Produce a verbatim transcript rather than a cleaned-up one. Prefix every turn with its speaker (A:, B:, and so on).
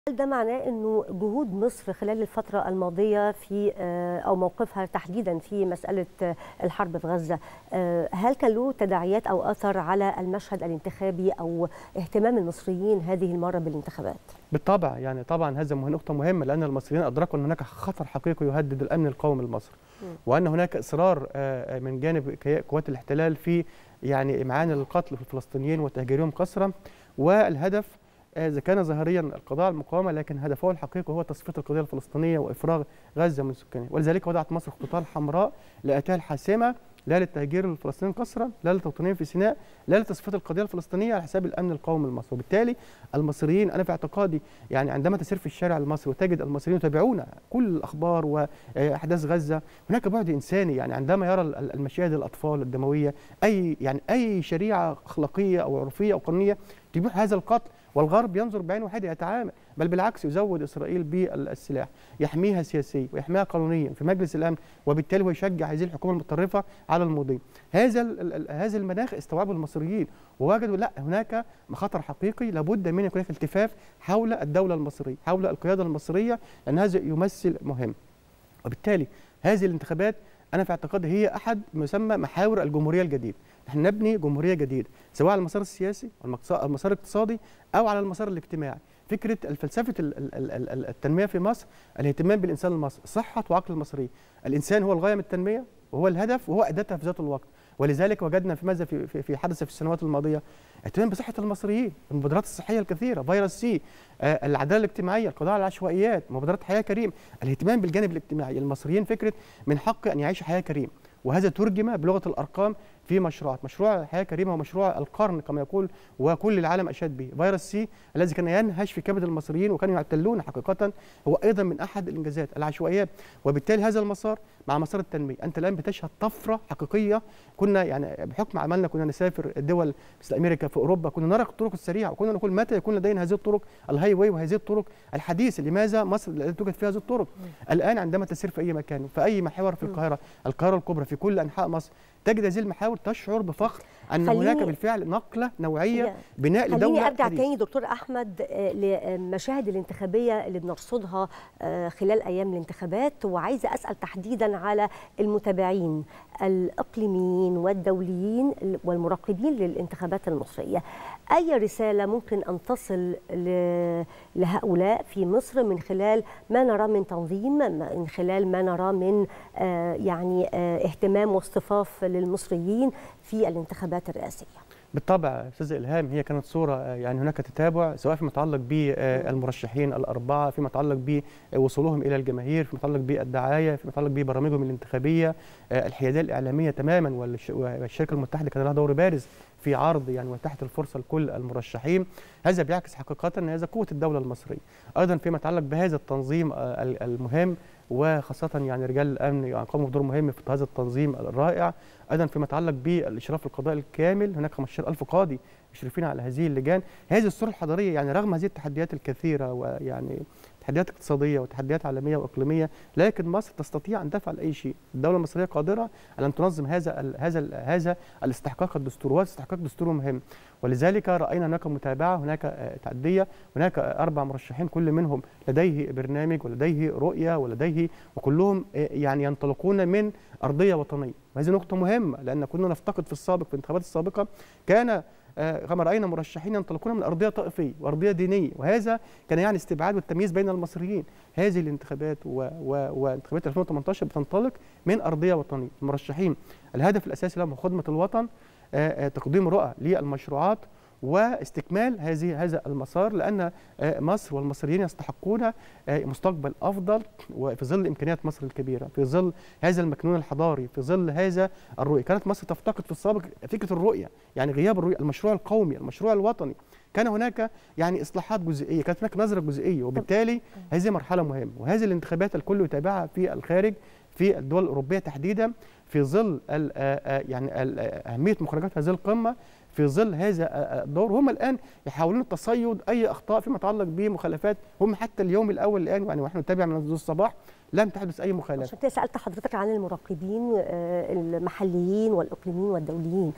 A: هل ده معناه أنه جهود مصر خلال الفترة الماضية في أو موقفها تحديدا في مسألة الحرب في غزة، هل كان له تداعيات أو أثر على المشهد الانتخابي أو اهتمام المصريين هذه المرة بالانتخابات؟
B: بالطبع، يعني طبعا هذا نقطة مهمة، لأن المصريين أدركوا أن هناك خطر حقيقي يهدد الأمن القومي المصري، وأن هناك إصرار من جانب قوات الاحتلال في يعني إمعان القتل في الفلسطينيين وتهجيرهم قسرا، والهدف إذا كان ظاهريا القضاء على المقاومة، لكن هدفه الحقيقي هو تصفية القضية الفلسطينية وإفراغ غزة من سكانها، ولذلك وضعت مصر خطوطها الحمراء لأتاها الحاسمة لا للتهجير الفلسطيني قسرا، لا للتوطينيين في سيناء، لا لتصفية القضية الفلسطينية على حساب الأمن القومي المصري. وبالتالي المصريين أنا في اعتقادي يعني عندما تسير في الشارع المصري وتجد المصريين يتابعون كل الأخبار وأحداث غزة، هناك بعد إنساني، يعني عندما يرى المشاهد الأطفال الدموية، أي يعني أي شريعة أخلاقية أو عرفية أو قانونية تبيح هذا القتل، والغرب ينظر بعين واحده يتعامل، بل بالعكس يزود اسرائيل بالسلاح، يحميها سياسيا ويحميها قانونيا في مجلس الامن، وبالتالي هو يشجع هذه الحكومه المتطرفه على المضي. هذا هذا المناخ استوعبه المصريين ووجدوا لا، هناك خطر حقيقي لابد من يكون هناك التفاف حول الدوله المصريه، حول القياده المصريه، لان هذا يمثل مهم. وبالتالي هذه الانتخابات أنا في اعتقادي هي أحد ما يسمى محاور الجمهورية الجديدة. نحن نبني جمهورية جديدة سواء على المسار السياسي أو المسار الاقتصادي أو على المسار الاجتماعي. فكرة الفلسفة التنمية في مصر الاهتمام بالإنسان المصري، صحة وعقل المصري. الإنسان هو الغاية من التنمية وهو الهدف وهو أداتها في ذات الوقت. ولذلك وجدنا في ماذا في في حدث في السنوات الماضيه اهتمام بصحه المصريين، المبادرات الصحيه الكثيره، فيروس سي، آه العداله الاجتماعيه، القضاء على العشوائيات، مبادرات حياه كريم، الاهتمام بالجانب الاجتماعي. المصريين فكره من حق ان يعيشوا حياه كريم، وهذا ترجم بلغه الارقام في مشروعات. مشروع حياه كريمه هو مشروع القرن كما يقول، وكل العالم اشاد به. فيروس سي الذي كان ينهش في كبد المصريين وكانوا يعتلون حقيقه هو ايضا من احد الانجازات، العشوائيات. وبالتالي هذا المسار مع مسار التنميه، انت الان بتشهد طفره حقيقيه. كنا يعني بحكم عملنا كنا نسافر الدول مثل امريكا، في اوروبا كنا نرى الطرق السريعه، وكنا نقول متى يكون لدينا هذه الطرق الهاي واي وهذه الطرق الحديثه؟ لماذا مصر لا توجد فيها هذه الطرق؟ الان عندما تسير في اي مكان، في اي محور في القاهره، القاهره الكبرى، في كل انحاء مصر، تجد هذه المحاور تشعر بفخر ان هناك بالفعل نقله نوعيه، بناء لدوله.
A: خليني ارجع تاني دكتور احمد للمشاهد الانتخابيه اللي بنرصدها خلال ايام الانتخابات، وعايزه اسال تحديدا على المتابعين الاقليميين والدوليين والمراقبين للانتخابات المصريه. اي رساله ممكن ان تصل لهؤلاء في مصر من خلال ما نراه من تنظيم، من خلال ما نراه من يعني اهتمام واصطفاف للمصريين في الانتخابات الرئاسيه؟
B: بالطبع استاذه الهام، هي كانت صوره يعني هناك تتابع سواء فيما يتعلق بالمرشحين الاربعه، فيما يتعلق بوصولهم الى الجماهير، فيما يتعلق بالدعايه، فيما يتعلق ببرامجهم الانتخابيه، الحياديه الاعلاميه تماما. والشركه المتحده كان لها دور بارز في عرض يعني وتحت الفرصه لكل المرشحين. هذا بيعكس حقيقه ان هذا قوه الدوله المصريه. ايضا فيما يتعلق بهذا التنظيم المهم، وخاصة يعني رجال الأمن يعني قاموا بدور مهم في هذا التنظيم الرائع. أيضا فيما يتعلق بالإشراف القضائي الكامل، هناك خمسة عشر ألف قاضي مشرفين على هذه اللجان. هذه الصورة الحضارية يعني رغم هذه التحديات الكثيرة، ويعني تحديات اقتصادية وتحديات عالمية وإقليمية، لكن مصر تستطيع أن تفعل أي شيء. الدولة المصرية قادرة على أن تنظم هذا ال هذا ال هذا الاستحقاق الدستوري، واستحقاق دستوري مهم. ولذلك رأينا هناك متابعة، هناك تعدية، هناك أربع مرشحين كل منهم لديه برنامج ولديه رؤية ولديه، وكلهم يعني ينطلقون من أرضية وطنية. وهذه نقطة مهمة، لأن كنا نفتقد في السابق في الانتخابات السابقة كان كما رأينا مرشحين ينطلقون من أرضية طائفية وأرضية دينية، وهذا كان يعني استبعاد والتمييز بين المصريين. هذه الانتخابات وانتخابات ألفين وثمانية عشر بتنطلق من أرضية وطنية. المرشحين الهدف الأساسي لهم خدمة الوطن، تقديم رؤى للمشروعات واستكمال هذه هذا المسار، لأن مصر والمصريين يستحقون مستقبل أفضل، وفي ظل إمكانيات مصر الكبيرة، في ظل هذا المكنون الحضاري، في ظل هذا الرؤية. كانت مصر تفتقد في السابق فكرة الرؤية، يعني غياب الرؤية، المشروع القومي، المشروع الوطني. كان هناك يعني إصلاحات جزئية، كانت هناك نظرة جزئية، وبالتالي هذه مرحلة مهمة. وهذه الانتخابات الكل يتابعها في الخارج، في الدول الأوروبية تحديدا، في ظل يعني أهمية مخرجات هذه القمة، في ظل هذا الدور. هم الان يحاولون تصيد اي اخطاء فيما يتعلق بمخالفات. هم حتى اليوم الاول الان يعني ونحن نتابع منذ الصباح لم تحدث اي مخالفه.
A: عشان كده سالت حضرتك عن المراقبين المحليين والاقليميين والدوليين.